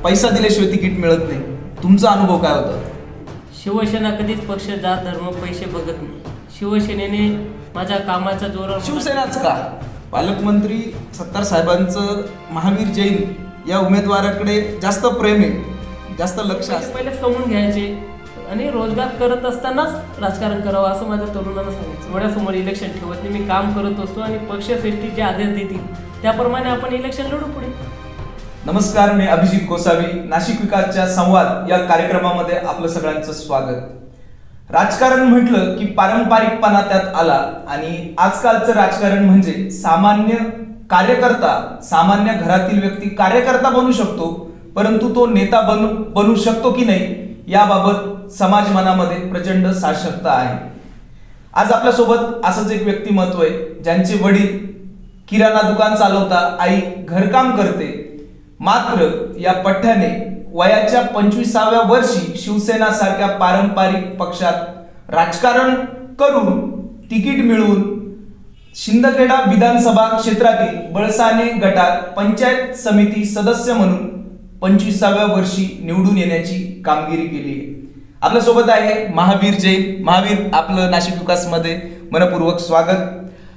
पैसा दिल्याशिवाय तिकीट मिळत नाही. तुमचा अनुभव काय होता? शिवसेना कधीच पक्ष, जात, धर्म, पैसे बघत नाही. शिवसेनेने माझ्या कामाच्या जोरावर शिवसेनाच का? पालकमंत्री सत्तार साहेबांचं महावीर जैन या उमेदवाराकडे जास्त प्रेम आहे, जास्त लक्ष असतं. पहिलेच कमवून घ्यायचे आणि रोजगार करत असतानाच राजकारण करावं असं माझ्या तरुणांना सांगायचं. डोळ्यासमोर इलेक्शन ठेवत नाही. मी काम करत असतो आणि पक्षश्रेष्ठी जे आदेश देतील त्याप्रमाणे आपण इलेक्शन लढू पुढे. नमस्कार, मी अभिजित गोसावी. नाशिक विकासच्या संवाद या कार्यक्रमामध्ये आपलं सगळ्यांचं स्वागत. राजकारण म्हटलं की पारंपरिकपणा त्यात आला आणि आजकालचं राजकारण म्हणजे सामान्य कार्यकर्ता, सामान्य घरातील व्यक्ती कार्यकर्ता बनू शकतो, परंतु तो नेता बनू शकतो की नाही याबाबत समाज मनामध्ये प्रचंड साशंकता आहे. आज आपल्यासोबत असंच एक व्यक्तिमत्व आहे, ज्यांचे वडील किराणा दुकान चालवता, आई घरकाम करते. मात्र या पठ्ठ्याने वयाच्या 25व्या वर्षी शिवसेना सारख्या पारंपरिक पक्षात राजकारण करून तिकीट मिळवून शिंदखेडा विधानसभा क्षेत्रातील बळसाने गटात पंचायत समिती सदस्य म्हणून 25व्या वर्षी निवडून येण्याची कामगिरी केली आहे. आपल्यासोबत आहे महावीर जैन. महावीर, आपलं नाशिक विकास मध्ये मनपूर्वक स्वागत.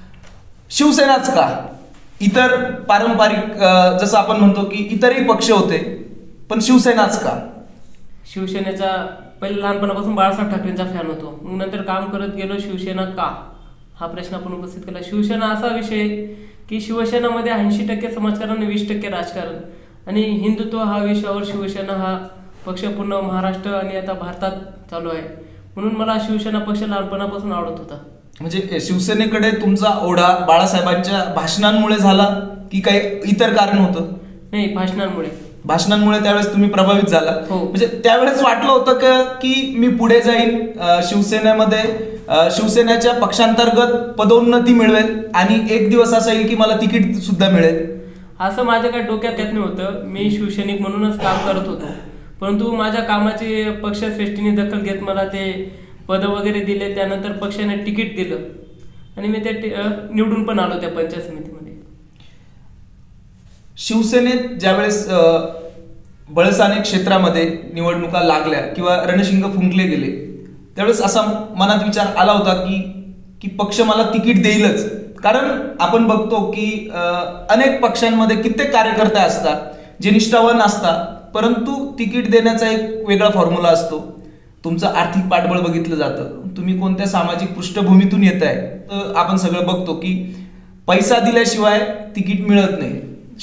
शिवसेनाच का? इतर पारंपरिक जसं आपण म्हणतो की इतरही पक्ष होते, पण शिवसेनाच का? शिवसेनेचा पहिले लहानपणापासून बाळासाहेब ठाकरेंचा फॅन होतो. मग नंतर काम करत गेलो. शिवसेना का हा प्रश्न आपण उपस्थित केला. शिवसेना असा विषय की शिवसेनेमध्ये 80% समाजकारण आणि 20% राजकारण आणि हिंदुत्व हा विषयावर शिवसेना हा पक्ष पूर्ण महाराष्ट्र आणि आता भारतात चालू आहे. म्हणून मला शिवसेना पक्ष लहानपणापासून आवडत होता. म्हणजे शिवसेनेकडे तुमचा ओढा बाळासाहेबांच्या भाषणांमुळे झाला की काही इतर कारण होतं? नाही, भाषणांमुळे त्यावेळेस तुम्ही प्रभावित झाला. म्हणजे त्यावेळेस वाटलं होतं की मी पुढे जाईन, शिवसेनेमध्ये शिवसेनेच्या पक्षांतर्गत पदोन्नती मिळवेल आणि एक दिवस असा येईल की मला तिकीट सुद्धा मिळेल, असं माझ्या काही डोक्यात येत नव्हतं. मी शिवसैनिक म्हणूनच काम करत होतो, परंतु माझ्या कामाची पक्षश्रेष्ठीने दखल घेत मला ते पद वगैरे दिले. त्यानंतर पक्षाने तिकीट दिलं आणि मी ते निवडून पण आलो त्या पंचायत समितीमध्ये. शिवसेनेत ज्यावेळेस बळसाने क्षेत्रामध्ये निवडणुका लागल्या किंवा रणशिंग फुंकले गेले, त्यावेळेस असा मनात विचार आला होता की पक्ष मला तिकीट देईलच. कारण आपण बघतो की अनेक पक्षांमध्ये कित्येक कार्यकर्ते असतात जे निष्ठावान असतात, परंतु तिकीट देण्याचा एक वेगळा फॉर्म्युला असतो. तुमचं आर्थिक पाठबळ बघितलं जातं, तुम्ही कोणत्या सामाजिक पृष्ठभूमीतून येत आहे. तर आपण सगळं बघतो की पैसा दिल्याशिवाय तिकीट मिळत नाही.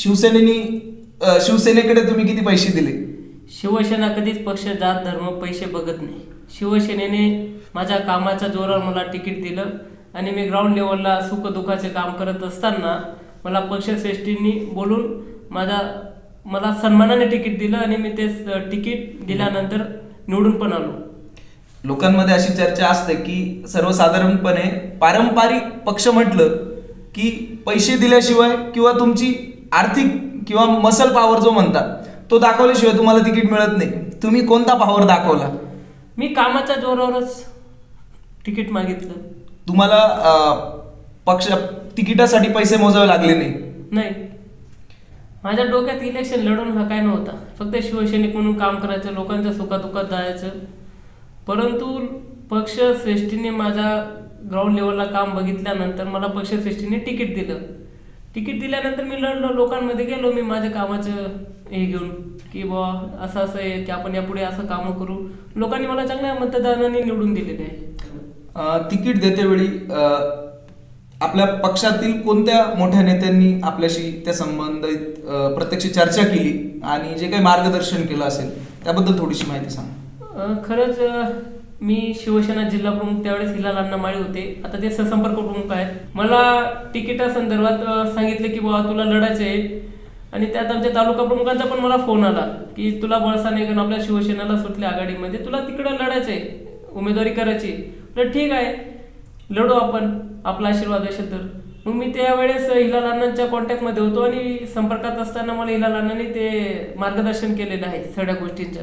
शिवसेनेकडे तुम्ही किती पैसे दिले? शिवसेना कधीच पक्ष, जात, धर्म, पैसे बघत नाही. शिवसेनेने माझ्या कामाच्या जोरावर मला तिकीट दिलं आणि मी ग्राउंड लेवलला सुख दुःखाचे काम करत असताना मला पक्षश्रेष्ठींनी बोलून मला सन्मानाने तिकीट दिलं आणि मी ते तिकीट दिल्यानंतर निवडून पण आलो. लोकांमध्ये अशी चर्चा असते की सर्वसाधारणपणे पारंपरिक पक्ष म्हटलं की पैसे दिल्याशिवाय किंवा तुमची आर्थिक किंवा मसल पॉवर जो म्हणतात तो दाखवल्याशिवाय तुम्हाला तिकीट मिळत नाही. तुम्ही कोणता पॉवर दाखवला? मी कामाच्या जोरावरच तिकीट मागितलं. तुम्हाला पक्ष तिकिटासाठी पैसे मोजावे लागले नाही? नाही, माझ्या डोक्यात इलेक्शन लढून हा काय नव्हता. फक्त शिवसैनिक म्हणून काम करायचं, लोकांच्या सुखादुखात जायचं. परंतु पक्षश्रेष्ठीने माझ्या ग्राउंड लेवलला काम बघितल्यानंतर मला पक्षश्रेष्ठीने तिकीट दिलं. तिकीट दिल्यानंतर मी लढलो, लोकांमध्ये गेलो मी माझ्या कामाचं हे घेऊन की बुवा असं आहे की आपण यापुढे असं कामं करू. लोकांनी मला चांगल्या मतदानाने निवडून दिलेले आहे. तिकीट देतेवेळी आपल्या पक्षातील कोणत्या मोठ्या नेत्यांनी आपल्याशी त्या संबंधित प्रत्यक्ष चर्चा केली आणि जे काही मार्गदर्शन केलं असेल त्याबद्दल थोडीशी माहिती सांगा. खरंच मी शिवसेना जिल्हा प्रमुख त्यावेळेस हिलाल अण्णा माळी होते, आता ते सहसंपर्क प्रमुख आहेत. मला तिकिटा संदर्भात सांगितले की बाबा तुला लढायचे आणि त्यात आमच्या तालुका प्रमुखांचा पण मला फोन आला की तुला बळसाने आपल्या शिवसेनेला सुटल्या आघाडीमध्ये, तुला तिकडं लढायचंय, उमेदवारी करायची. तर ठीक आहे, लढू आपण, आपला आशीर्वाद असेल तर. मग मी त्यावेळेस हिलाल अण्णांच्या कॉन्टॅक्टमध्ये होतो आणि संपर्कात असताना मला हिलाल अण्णांनी ते मार्गदर्शन केलेलं आहे सगळ्या गोष्टींच्या.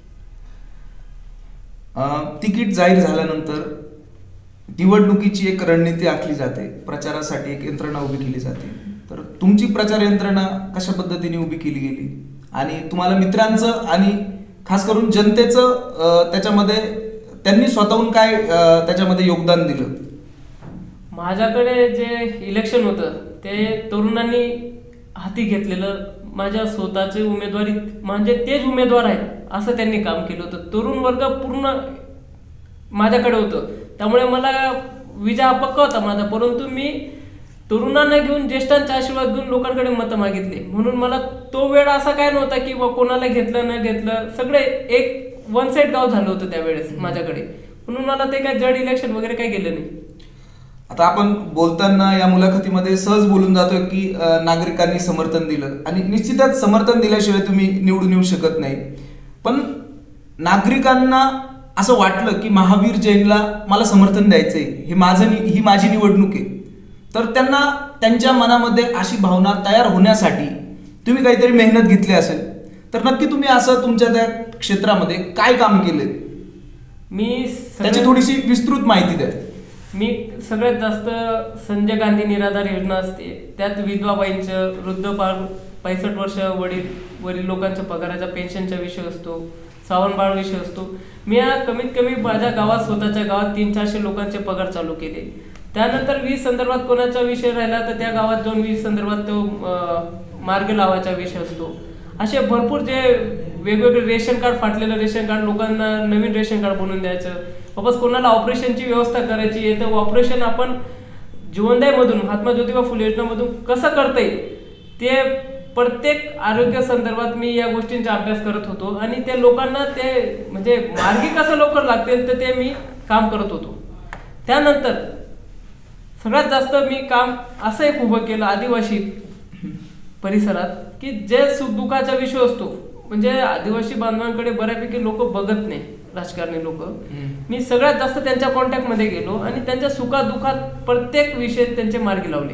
तिकीट जाहीर झाल्यानंतर निवडणुकीची एक रणनीती आखली जाते, प्रचारासाठी एक यंत्रणा उभी केली जाते. तर तुमची प्रचार यंत्रणा कशा पद्धतीने उभी केली गेली आणि तुम्हाला मित्रांचं आणि खास करून जनतेचं त्याच्यामध्ये त्यांनी स्वतःहून काय त्याच्यामध्ये योगदान दिलं? माझ्याकडे जे इलेक्शन होतं ते तरुणांनी हाती घेतलेलं, माझ्या स्वतःचे उमेदवारी म्हणजे तेच उमेदवार आहेत असं त्यांनी काम केलं होतं. तरुण वर्ग पूर्ण माझ्याकडे होतं, त्यामुळे मला विजय हा पक्का होता माझा. परंतु मी तरुणांना घेऊन, ज्येष्ठांचा आशीर्वाद घेऊन लोकांकडे मतं मागितले. म्हणून मला तो वेळ असा काय नव्हता की कोणाला घेतलं न घेतलं, सगळे एक वन साईड गाव झालं होतं त्यावेळेस माझ्याकडे. म्हणून मला ते काय जड इलेक्शन वगैरे काही गेलं नाही. आता आपण बोलताना या मुलाखतीमध्ये सहज बोलून जातोय की नागरिकांनी समर्थन दिलं, आणि निश्चितच समर्थन दिल्याशिवाय तुम्ही निवडून येऊ शकत नाही. पण नागरिकांना असं वाटलं की महावीर जैनला मला समर्थन द्यायचंय, ही माझी निवडणूक आहे, तर त्यांना त्यांच्या मनामध्ये अशी भावना तयार होण्यासाठी तुम्ही काहीतरी मेहनत घेतली असेल, तर नक्की तुम्ही असं तुमच्या त्या क्षेत्रामध्ये काय काम केलंय? त्याची थोडीशी विस्तृत माहिती द्या. मी सगळ्यात जास्त संजय गांधी निराधार योजना असते, त्यात विधवाबाईंचं, वृद्ध 65 वर्ष वरील लोकांच्या पगाराच्या पेन्शनचा विषय असतो, श्रावणबाळ विषय असतो. मी कमीत कमी माझ्या गावात, स्वतःच्या गावात 300-400 लोकांचे पगार चालू केले. त्यानंतर वीज संदर्भात कोणाचा विषय राहिला तर त्या गावात जाऊन वीज संदर्भात तो मार्ग लावायचा विषय असतो. असे भरपूर जे वेगवेगळे रेशन कार्ड, फाटलेलं रेशन कार्ड, लोकांना नवीन रेशन कार्ड बनवून द्यायचं. वापस कोणाला ऑपरेशनची व्यवस्था करायची आहे तर ऑपरेशन आपण जीवनदायमधून, महात्मा ज्योतिबा फुले योजनेमधून कसं करता येईल ते प्रत्येक आरोग्य संदर्भात मी या गोष्टींचा अभ्यास करत होतो. आणि त्या लोकांना ते म्हणजे मार्गी कसं लवकर लागतील तर ते मी काम करत होतो. त्यानंतर सगळ्यात जास्त मी काम असं एक उभं केलं आदिवासी परिसरात की जे सुखदुःखाचा विषय असतो, म्हणजे आदिवासी बांधवांकडे बऱ्यापैकी लोक बघत नाही, राजकारणी लोक. मी सगळ्यात जास्त त्यांच्या कॉन्टॅक्टमध्ये गेलो आणि त्यांच्या सुखादुःखात प्रत्येक विषय त्यांचे मार्गी लावले.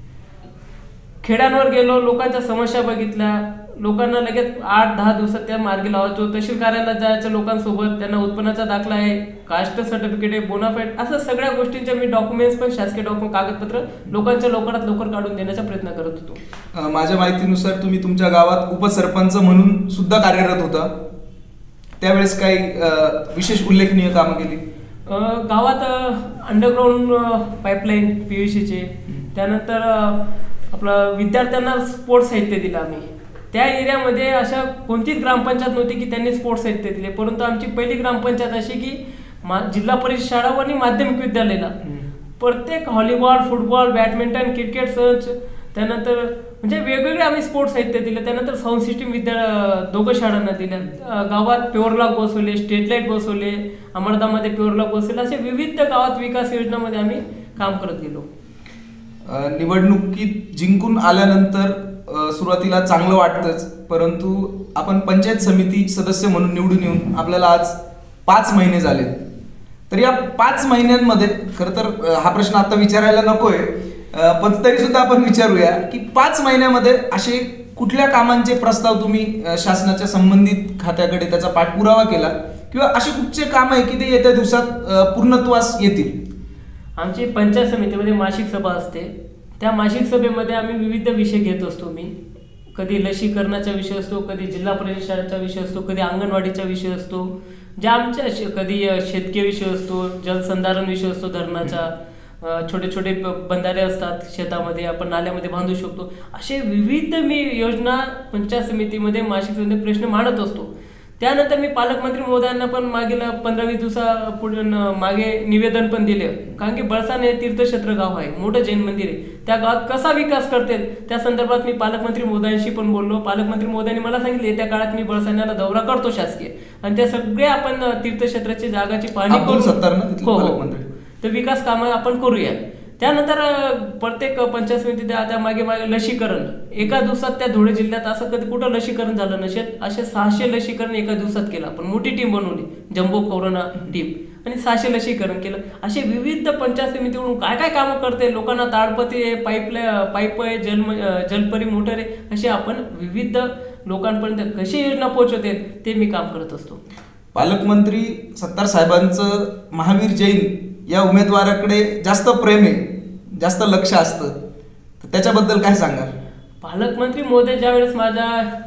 खेड्यांवर गेलो, लोकांच्या समस्या बघितल्या, लोकांना लगेच 8-10 दिवसात त्या मार्गी लावायचो. तहसील कार्यालयात जायचं लोकांसोबत, त्यांना उत्पन्नाचा दाखला आहे, कास्ट सर्टिफिकेट आहे, बोनाफाईड, असं सगळ्या गोष्टींच्या मी डॉक्युमेंट्स पण, शासकीय कागदपत्र लोकांच्या लवकरात लवकर काढून देण्याचा प्रयत्न करत होतो. माझ्या माहितीनुसार तुम्ही तुमच्या गावात उपसरपंच म्हणून सुद्धा कार्यरत होता. त्यावेळेस काही विशेष उल्लेखनीय कामं केली? गावात अंडरग्राऊंड पाईपलाईन PVCचे, त्यानंतर आपलं विद्यार्थ्यांना स्पोर्ट्स साहित्य दिलं आम्ही. त्या एरियामध्ये अशा कोणतीच ग्रामपंचायत नव्हती की त्यांनी स्पोर्ट्स साहित्य दिले. परंतु आमची पहिली ग्रामपंचायत अशी की जिल्हा परिषद शाळा आणि माध्यमिक विद्यालयाला प्रत्येक व्हॉलीबॉल, फुटबॉल, बॅडमिंटन, क्रिकेट संच, त्यानंतर म्हणजे वेगवेगळे आम्ही स्पोर्ट्स साहित्य दिलं. त्यानंतर साऊंड सिस्टीम 2 शाळांना दिल्या. गावात प्युअर लॉक बसवले, स्ट्रीट लाईट बसवले, अमरदामध्ये प्युअर लॉक बसवले. असे विविध गावात विकास योजनामध्ये आम्ही काम करत गेलो. निवडणुकीत जिंकून आल्यानंतर सुरुवातीला चांगलं वाटतंच, परंतु आपण पंचायत समिती सदस्य म्हणून निवडून येऊन आपल्याला आज 5 महिने झाले. तर या 5 महिन्यांमध्ये खरं तर हा प्रश्न आता विचारायला नकोय, पण तरी सुद्धा आपण विचारूया की 5 महिन्यामध्ये असे कुठल्या कामांचे प्रस्ताव तुम्ही शासनाच्या संबंधित खात्याकडे त्याचा पाठपुरावा केला, किंवा असे कुठचे काम आहे की ते येत्या दिवसात पूर्णत्वास येतील? आमची पंचायत समितीमध्ये मासिक सभा असते. त्या मासिक सभेमध्ये आम्ही विविध विषय घेत असतो. मी कधी लसीकरणाचा विषय असतो, कधी जिल्हा परिषद शाळेचा विषय असतो, कधी अंगणवाडीचा विषय असतो, जे आमच्या कधी शेतकी विषय असतो, जलसंधारण विषय असतो, धरणाचा, छोटे छोटे बंधारे असतात शेतामध्ये, आपण नाल्यामध्ये बांधू शकतो. असे विविध मी योजना पंचायत समितीमध्ये मासिक सभेमध्ये प्रश्न मांडत असतो. त्यानंतर मी पालकमंत्री महोदयांना पण मागील 15-20 दिवसापूर्वी मागे निवेदन पण दिले. कारण की बळसाण हे तीर्थक्षेत्र गाव आहे, मोठं जैन मंदिर आहे, त्या गावात कसा विकास करतील त्या संदर्भात मी पालकमंत्री महोदयांशी पण बोललो. पालकमंत्री महोदयांनी मला सांगितले येत्या काळात मी बळसाण्याला दौरा करतो शासकीय, आणि त्या सगळ्या आपण तीर्थक्षेत्राची जागाची पाहणी करू, तर विकास कामं आपण करूया. त्यानंतर प्रत्येक पंचायत समितीत आता मागे लसीकरण एका दिवसात त्या धुळे जिल्ह्यात असं कधी कुठं लसीकरण झालं नसेल. असे 600 लसीकरण एका दिवसात केलं. आपण मोठी टीम बनवली, जम्बो कोरोना टीम, आणि 600 लसीकरण केलं. असे विविध पंचायत समितीकडून काय काय कामं करते, लोकांना ताडपत्री आहे, पाईप आहे, जलपरी मोटर आहे, असे आपण विविध लोकांपर्यंत कशी योजना पोहोचवते ते मी काम करत असतो. पालकमंत्री सत्तार साहेबांचं महावीर जैन या उमेदवाराकडे जास्त प्रेम आहे, जास्त लक्ष असतं, त्याच्याबद्दल काय सांगाल? पालकमंत्री महोदय ज्यावेळेस माझ्या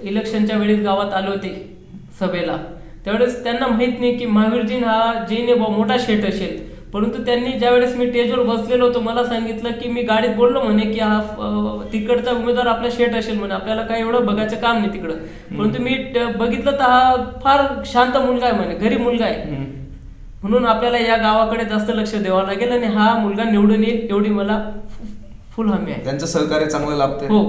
इलेक्शनच्या वेळेस गावात आले होते सभेला, त्यावेळेस त्यांना माहित नाही की महावीरजी हा जैन मोठा शेठ असेल, परंतु त्यांनी ज्यावेळेस मी स्टेजवर बसलेलो होतो मला सांगितलं की मी गाडीत बोललो म्हणे की हा तिकडचा उमेदवार आपला शेठ असेल म्हणे, आपल्याला काय एवढं बघायचं काम नाही तिकडं, परंतु मी बघितलं तर हा फार शांत मुलगा आहे म्हणे, गरीब मुलगा आहे, म्हणून आपल्याला या गावाकडे जास्त लक्ष द्यावं लागेल आणि हा मुलगा निवडून येईल एवढी मला फुल हमी आहे. त्यांचं सहकार्य चांगलं लाभतंय. हो.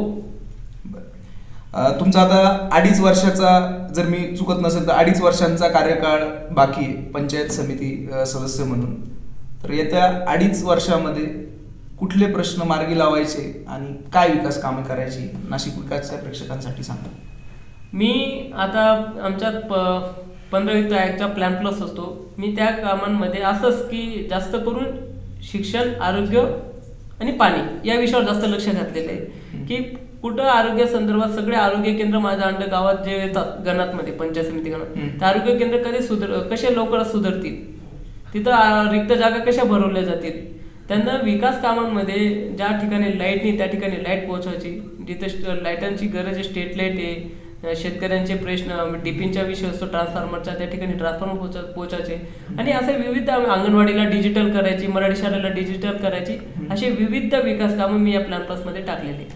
तुमचा आता 2.5 वर्षाचा, जर मी चुकत नसेल तर 2.5 वर्षांचा कार्यकाळ बाकी आहे पंचायत समिती सदस्य म्हणून. तर येत्या 2.5 वर्षामध्ये कुठले प्रश्न मार्गी लावायचे आणि काय विकास कामे करायची नाशिक विकासच्या प्रेक्षकांसाठी सांगा. मी आता आमच्यात 15 ॲक्टचा प्लॅन प्लस असतो. मी त्या कामांमध्ये असंच की जास्त करून शिक्षण, आरोग्य आणि पाणी या विषयावर जास्त लक्ष घातलेलं आहे की कुठं आरोग्य संदर्भात सगळे आरोग्य केंद्र माझ्या अंडर गावात जे येतात गणातमध्ये, पंचायत समिती गणात, ते आरोग्य केंद्र कसे लवकरात सुधारतील, तिथं रिक्त जागा कशा भरवल्या जातील, त्यांना विकास कामांमध्ये ज्या ठिकाणी लाईट नाही त्या ठिकाणी लाईट पोहोचवायची, जिथे लाईटांची गरज आहे स्ट्रीट लाईट आहे, शेतकऱ्यांचे प्रश्न डीपींचा विषय असतो ट्रान्सफॉर्मरचा, त्या ठिकाणी ट्रान्सफॉर्मर पोहोचायचे, आणि असे विविध अंगणवाडीला डिजिटल करायची, मराठी शाळेला डिजिटल करायची, असे विविध विकास कामं मी या प्लॅन प्लस मध्ये टाकलेले.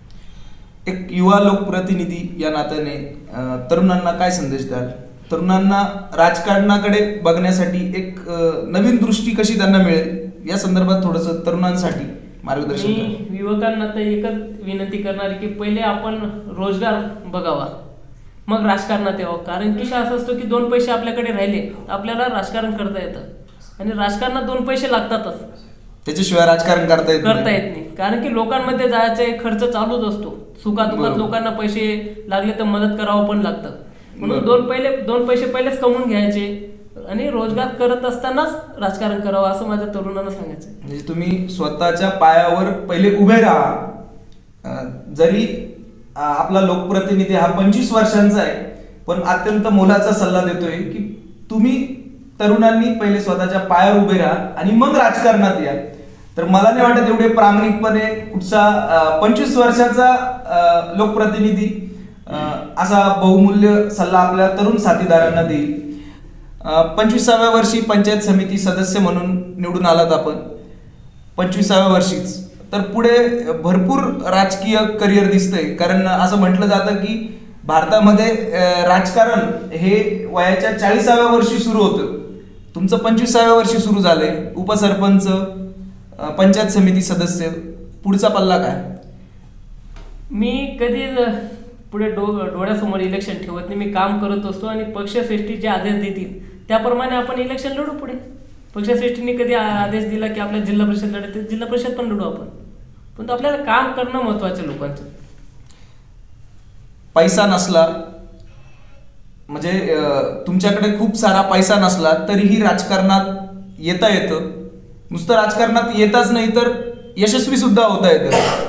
एक युवा लोकप्रतिनिधी या नात्याने तरुणांना काय संदेश द्याल? तरुणांना राजकारणाकडे बघण्यासाठी एक नवीन दृष्टी कशी त्यांना मिळेल या संदर्भात थोडंसं तरुणांसाठी मार्गदर्शन. मी युवकांना तर एकच विनंती करणार की पहिले आपण रोजगार बघावा, मग राजकारणात यावं. कारण की असं असतो की 2 पैसे आपल्याकडे राहिले आपल्याला राजकारण करता येतं, आणि राजकारणात 2 पैसे लागतातच, त्याच्याशिवाय राजकारण करता येत नाही. कारण की लोकांमध्ये जायचा खर्च चालूच असतो, सुखादुखात लोकांना पैसे लागले तर मदत करावं पण लागतं, म्हणून 2 पैसे पहिलेच कमवून घ्यायचे आणि रोजगार करत असतानाच राजकारण करावं असं माझ्या तरुणांना सांगायचं. म्हणजे तुम्ही स्वतःच्या पायावर पहिले उभे राहा. जरी आपला लोकप्रतिनिधी हा 25 वर्षांचा आहे, पण अत्यंत मोलाचा सल्ला देतोय की तुम्ही तरुणांनी पहिले स्वतःच्या पायावर उभे राहा आणि मग राजकारणात या. तर मला नाही वाटत एवढे प्रामाणिकपणे कुठचा 25 वर्षाचा लोकप्रतिनिधी असा बहुमूल्य सल्ला आपल्या तरुण साथीदारांना देईल. 25व्या वर्षी पंचायत समिती सदस्य म्हणून निवडून आलात आपण, 25व्या वर्षीच, तर पुढे भरपूर राजकीय करिअर दिसतंय. कारण असं म्हटलं जातं की भारतामध्ये राजकारण हे वयाच्या 40व्या वर्षी सुरू होतं. तुमचं 25व्या वर्षी सुरू झालंय. उपसरपंच, पंचायत समिती सदस्य, पुढचा पल्ला काय? मी कधी पुढे डोळ्यासमोर इलेक्शन ठेवत नाही. मी काम करत असतो आणि पक्षश्रेष्ठी जे आदेश देतील त्याप्रमाणे आपण इलेक्शन लढू पुढे. पक्षश्रेष्ठींनी कधी आदेश दिला की आपल्या जिल्हा परिषद लढते, जिल्हा परिषद पण लढू आपण, पण आपल्याला काम करणं महत्वाचं लोकांचं. पैसा नसला म्हणजे तुमच्याकडे खूप सारा पैसा नसला तरीही राजकारणात येता येतं. नुसतं राजकारणात येताच नाही तर यशस्वी सुद्धा होता येतं.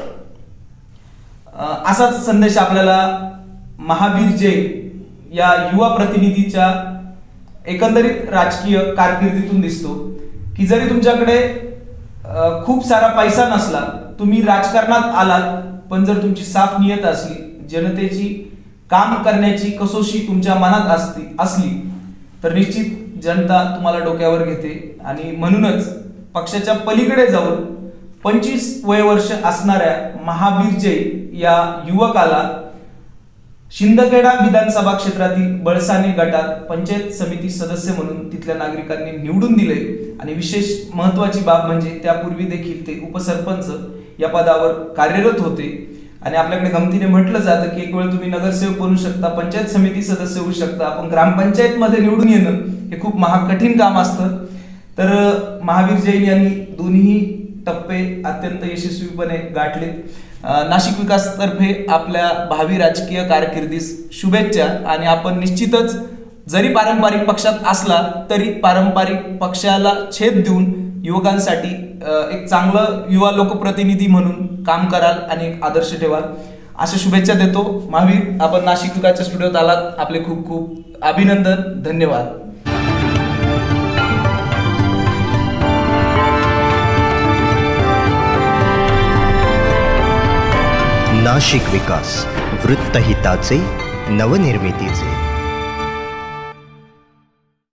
असाच संदेश आपल्याला महावीर जैन या युवा प्रतिनिधीच्या एकंदरीत राजकीय कारकिर्दीतून दिसतो की जरी तुमच्याकडे खूप सारा पैसा नसला, तुम्ही राजकारणात आलात, पण जर तुमची साफ नियत असली, जनतेची काम करण्याची कसोशी तुमच्या मनात असली तर निश्चित जनता तुम्हाला डोक्यावर घेते. आणि म्हणूनच पक्षाच्या पलीकडे जाऊन 25 वयवर्ष असणाऱ्या महावीर जैन या युवकाला शिंदखेडा विधानसभा क्षेत्रातील बळसाने गटात पंचायत समिती सदस्य म्हणून तिथल्या नागरिकांनी निवडून दिले. आणि विशेष महत्वाची बाब म्हणजे त्यापूर्वी देखील ते उपसरपंच या पदावर कार्यरत होते. आणि आपल्याकडे गमतीने म्हटलं जातं की एक वेळ तुम्ही नगरसेवक बनू शकता, पंचायत समिती सदस्य होऊ शकता, पण ग्रामपंचायत मध्ये निवडून येणं हे खूप कठीण काम असतं. तर महावीर जैन यांनी दोन्ही टप्पे अत्यंत यशस्वीपणे गाठलेत. नाशिक विकास तर्फे आपल्या भावी राजकीय कारकिर्दीस शुभेच्छा. आणि आपण निश्चितच जरी पारंपरिक पक्षात असला तरी पारंपरिक पक्षाला छेद देऊन युवकांसाठी एक चांगलं युवा लोकप्रतिनिधी म्हणून काम कराल आणि एक आदर्श ठेवाल अशा शुभेच्छा देतो. महावीर, आपण नाशिक विकासच्या स्टुडिओत आलात, आपले खूप खूप अभिनंदन. धन्यवाद. नाशिक विकास, वृत्तहिताचे नवनिर्मितीचे.